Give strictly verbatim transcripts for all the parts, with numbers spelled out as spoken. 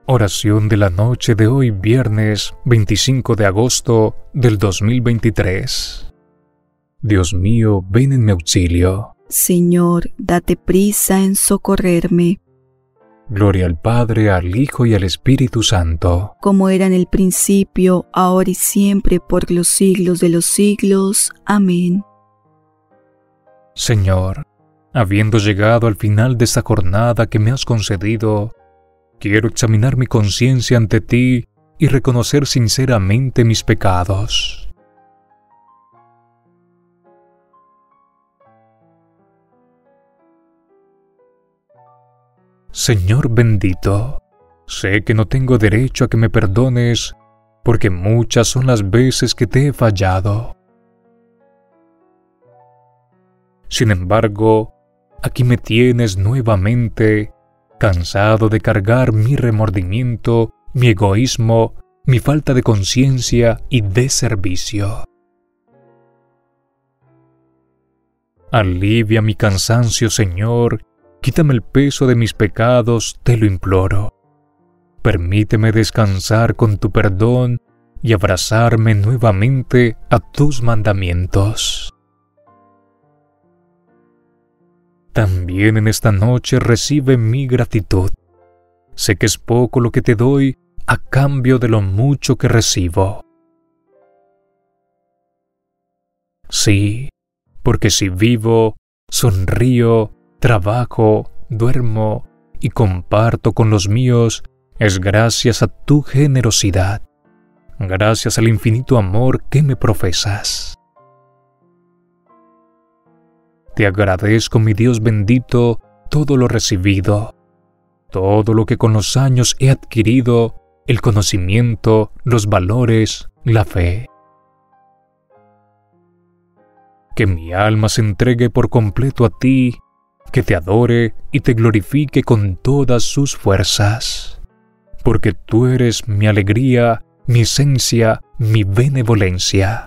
Oración de la noche de hoy, viernes veinticinco de agosto del dos mil veintitrés. Dios mío, ven en mi auxilio. Señor, date prisa en socorrerme. Gloria al Padre, al Hijo y al Espíritu Santo. Como era en el principio, ahora y siempre, por los siglos de los siglos. Amén. Señor, habiendo llegado al final de esta jornada que me has concedido, quiero examinar mi conciencia ante ti y reconocer sinceramente mis pecados. Señor bendito, sé que no tengo derecho a que me perdones, porque muchas son las veces que te he fallado. Sin embargo, aquí me tienes nuevamente, cansado de cargar mi remordimiento, mi egoísmo, mi falta de conciencia y de servicio. Alivia mi cansancio, Señor. Quítame el peso de mis pecados, te lo imploro. Permíteme descansar con tu perdón y abrazarme nuevamente a tus mandamientos. También en esta noche recibe mi gratitud. Sé que es poco lo que te doy a cambio de lo mucho que recibo. Sí, porque si vivo, sonrío, trabajo, duermo y comparto con los míos, es gracias a tu generosidad, gracias al infinito amor que me profesas. Te agradezco, mi Dios bendito, todo lo recibido, todo lo que con los años he adquirido, el conocimiento, los valores, la fe. Que mi alma se entregue por completo a ti, que te adore y te glorifique con todas sus fuerzas, porque tú eres mi alegría, mi esencia, mi benevolencia.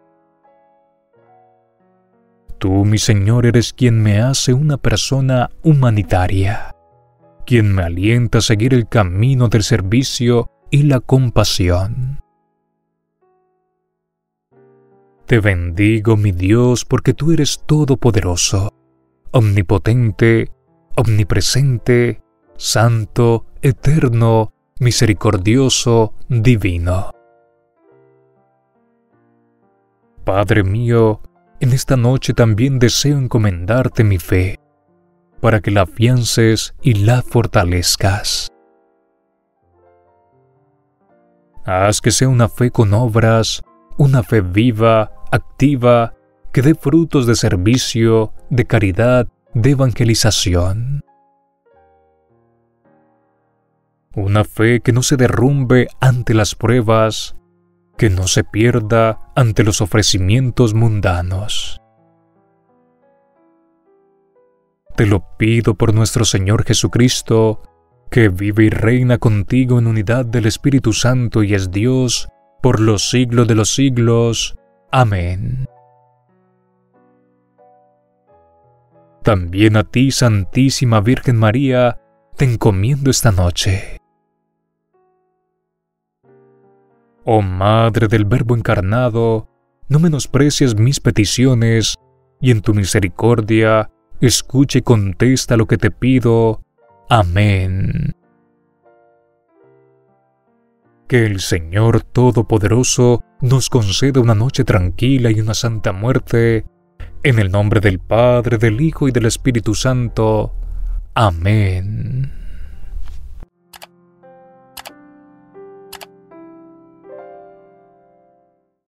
Tú, mi Señor, eres quien me hace una persona humanitaria, quien me alienta a seguir el camino del servicio y la compasión. Te bendigo, mi Dios, porque tú eres todopoderoso, omnipotente, omnipresente, santo, eterno, misericordioso, divino. Padre mío, en esta noche también deseo encomendarte mi fe, para que la afiances y la fortalezcas. Haz que sea una fe con obras, una fe viva, activa, que dé frutos de servicio, de caridad, de evangelización. Una fe que no se derrumbe ante las pruebas, que no se pierda ante los ofrecimientos mundanos. Te lo pido por nuestro Señor Jesucristo, que vive y reina contigo en unidad del Espíritu Santo y es Dios por los siglos de los siglos. Amén. También a ti, Santísima Virgen María, te encomiendo esta noche. Oh Madre del Verbo encarnado, no menosprecies mis peticiones, y en tu misericordia, escucha y contesta lo que te pido. Amén. Que el Señor Todopoderoso nos conceda una noche tranquila y una santa muerte, en el nombre del Padre, del Hijo y del Espíritu Santo. Amén.